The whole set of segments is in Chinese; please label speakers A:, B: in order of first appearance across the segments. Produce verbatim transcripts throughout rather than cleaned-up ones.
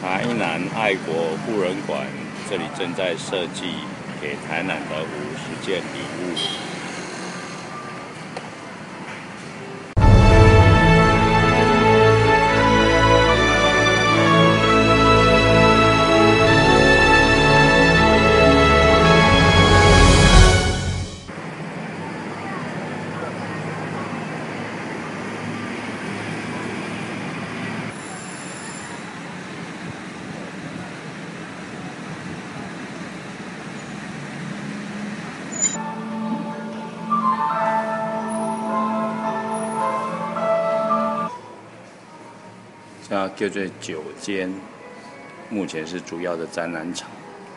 A: 台南爱国护人馆，这里正在设计给台南的五十件礼物。这叫做九间，目前是主要的展览场。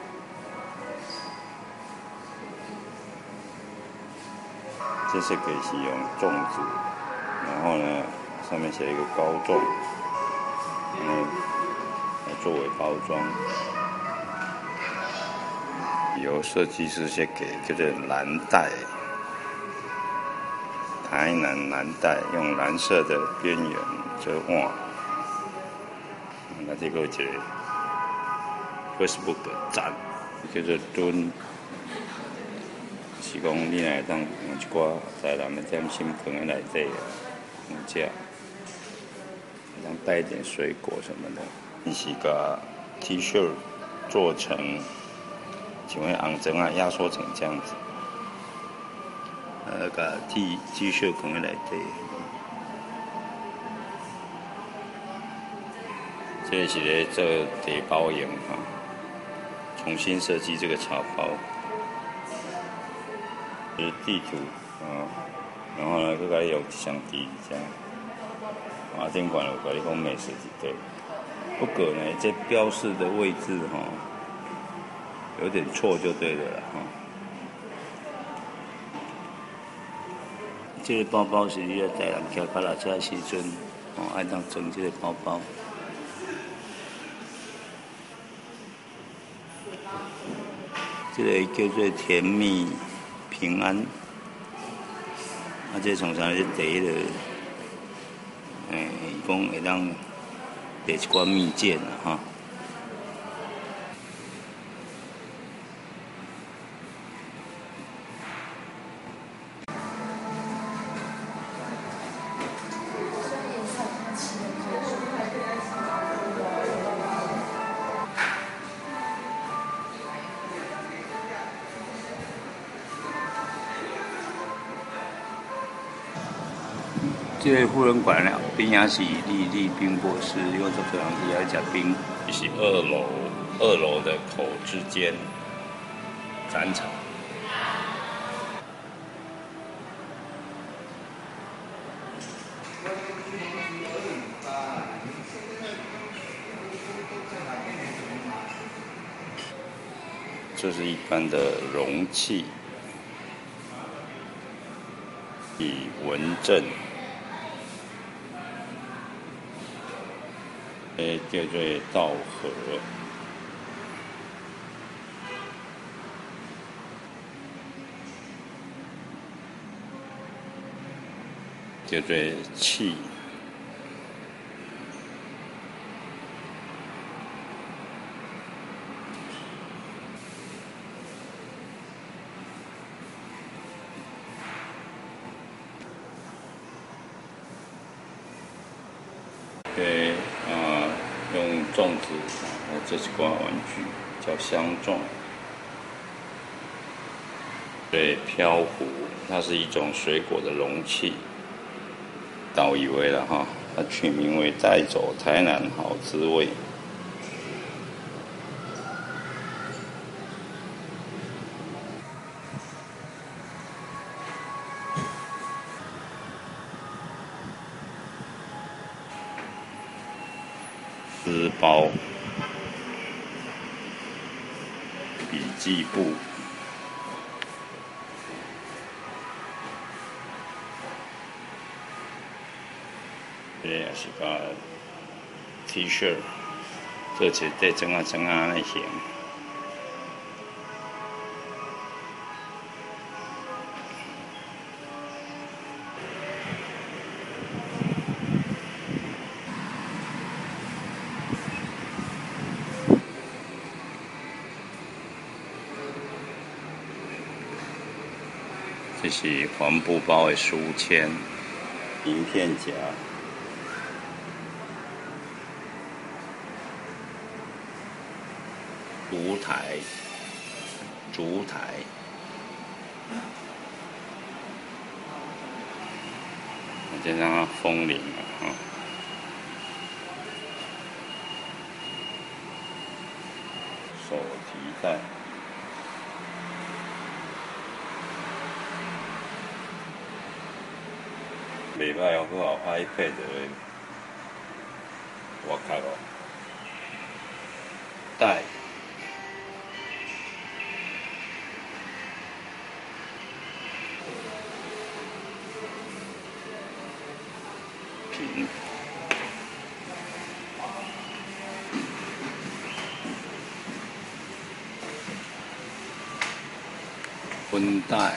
A: 这些可以是用粽子，然后呢，上面写一个高粽，嗯，来作为包装。由设计师写给叫做蓝带，台南蓝带，用蓝色的边缘遮碗。那这个一个 Facebook 站叫做蹲，是讲你来当有一寡在咱们点心放在内底啊，有食，当带一点水果什么的。你是把 T 恤做成像那红针啊，压缩成这样子，呃，把 T T 恤放在内底。这是咧做地包用哈，重新设计这个茶包，是地图啊，然后呢，佮佮用一张纸这样，啊，顶管有甲你讲美食一对，不过呢，这标示的位置哈，有点错就对了啦哈。这个包包是你咧带人骑脚踏车时阵，哦，爱当装这个包包。这个叫做甜蜜平安，啊，这从啥是第一个，诶，讲会当第一寡蜜饯啦哈。这个护人馆了，边也是丽丽冰博士，因为这个人伊爱食冰，是二楼二楼的口之间展场。这是一般的容器，以文正。诶，叫做稻荷，叫做器，对啊。用粽子，然后这是挂玩具，叫香粽。对，飘壶，它是一种水果的容器。倒以为了哈，它取名为带走台南好滋味。丝包、笔记簿、这也是个 T 恤，做起这整啊整啊那型。 这是环布包的书签、名片夹、烛台、烛台。再让它风铃了哈。手提袋。袂歹哦，佫有 iPad 的，我靠哦，袋，瓶，分袋。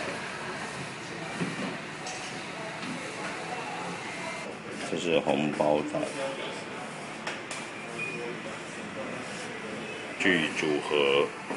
A: 这是红包袋，剧组合。